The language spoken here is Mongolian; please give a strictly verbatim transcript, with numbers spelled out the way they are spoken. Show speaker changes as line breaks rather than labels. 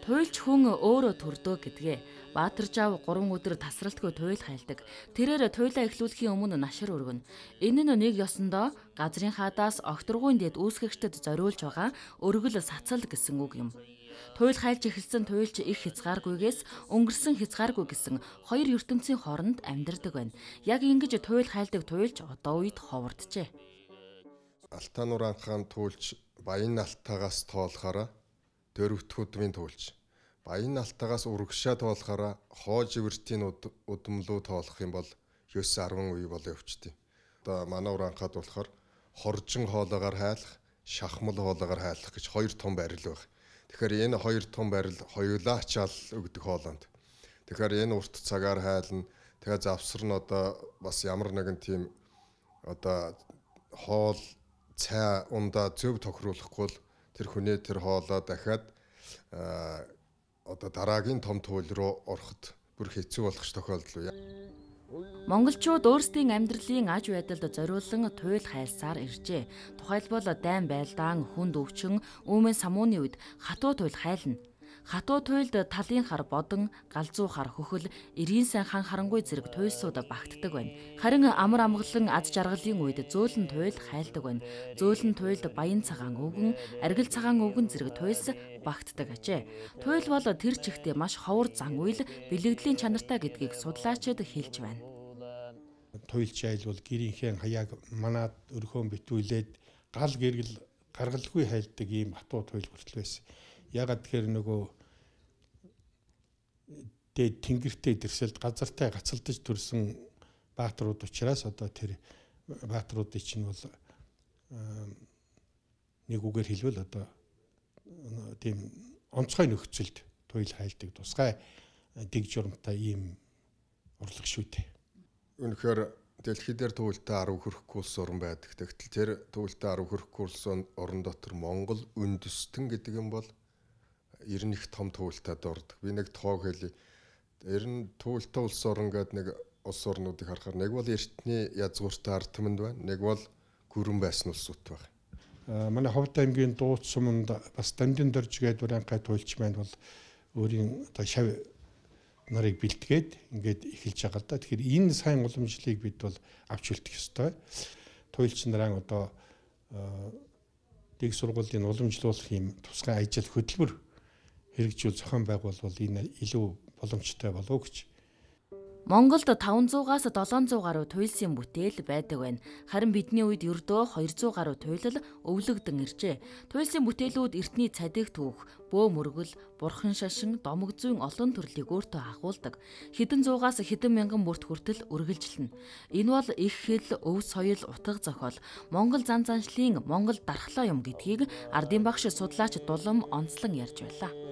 Туйлч хүн өөрөө төрдөө гэдгээ. Баатар жав гурван өдөр тасралтгүй туйл хайлдаг. Тэрээр туйлаа эхлүүлэхийн өмнө нашир өргөнө. Энэ нь нэг ёсондоо газрын хаадаас огторгуйн дэд үүсгэгчдэд зориулж байгаа өргөл сацал гэсэн үг юм. Туйл хайлж эхэлсэн туйлч их хязгааргүйгээс өнгөрсөн хязгааргүй гэсэн хоёр ертөнцийн хооронд амьдардаг байна. Яг ингэж туйл хайлдаг туйлч одоо үед ховорджээ.
Алтаануур анхаан туйлч баян алтаагаас тоолохоор дөрөвтгүүдмийн туйлч. Баян алтаагаас урагшаа тоолохоор хоож ивэртийн удамлуу тоолох юм бол ёс арван үе болоо өвчтөе. Одоо манай ур анхаад болохоор хоржин хоолоогоор хайлах, шахмал хоолоогоор хайлах гэж хоёр том барил байна. Тэгэхээр энэ хоёр том барил хоёулаа ачаал өгдөг хоолонд. Тэгэхээр энэ урт цагаар хайлна. Тэгээ завсар нь одоо бас ямар нэгэн тийм одоо хоол цай ундаа зөв тохируулахгүй л тэр хүнээ тэр хоолоо дахиад одоо дараагийн том туйл руу ороход бүр хэцүү болох ч тохиолдол үү.
Монголчууд өөрсдийн амьдралын аж байдалд зориулсан туйл хайлсаар иржээ. Тухайлбал дайн байлдаан, хүнд өвчин, үүмэн самууны үед хатуу туйл хайлна. Хатуу туйлд талын хар бодон, галзуу хар хөхөл, эрийн сан хан харангуй зэрэг туйлсууд багтдаг байна. Харин амар амгалан ад жаргалын үед зөөлөн туйл хайлдаг байна. Зөөлөн туйлд баян цагаан өвгөн, аргил цагаан өвгөн зэрэг туйлс багтдаг ажээ. Туйл бол тэр чигтээ маш ховор зан үйл бэлэгдлийн чанартай гэдгийг судлаачид хэлж байна.
Туйлч айл бол гэрийнхээ хаяаг манад өрхөөн битүүлээд гал гэргэл гаргалгүй хайлдаг ийм хатуу туйл хүртэл байсан. Ягаад тэгэхээр нөгөө дээд тэнгэртэй дэрсэлд газартай гацалдаж төрсэн баатрууд учраас одоо тэр баатруудын чинь бол нэг үгээр хэлбэл одоо тийм онцгой нөхцөлд туйл хайлдаг тусгай дэг журамтай ийм урлаг шүү дээ.
Үнэхээр дэлхий дээр туйлтай арав хүрэх курс орн байдаг. Тэгтэл тэр туйлтай арав хүрэх курс орн дотор Монгол үндэстэн гэдэг юм бол ер нь их том туйлтад ордог. Би нэг тоог хэлье. Ер нь туйлтай улс орн гэдэг нэг улс орнуудыг харахаар нэг бол эртний язгууртай ард түмэнд байна. Нэг бол гүрэн байсан улсууд байна.
Манай Ховд аймгийн Дууц суманд бас Дамдын дорж гэдэг уранхай туйлч маань бол өөрийн одоо шав нарыг бэлтгээд ингээд эхэлж байгаа л да. Тэгэхээр энэ сайн уламжлалыг бид бол авч үлдэх ёстой. Туйлч нараа одоо дэг сургуулийн уламжлуулах юм тусгай ажил хөтөлбөр хэрэгжүүл зохион байгуулбал энэ илүү боломжтой болов гэж.
Монголд таванзуугаас долоонзуу гаруй туйлсын бүтээл байдаг байна. Харин бидний үед ердөө хоёрзуу гаруй туйлал өвлөгдөн иржээ. Туйлсын бүтээлүүд эртний цадиг түүх, бөө мөргөл, бурхан шашин, домог зүйн олон төрлийг өөртөө агуулдаг. Хэдэн зуугаас хэдэн мянган бүрт хүртэл үргэлжилнэ. Энэ бол их хэл, өв соёл, утга зохиол, Монгол зан заншлын Монгол дархлаа юм гэдгийг ардын багш судлаач Дулам онцлон ярьж байлаа.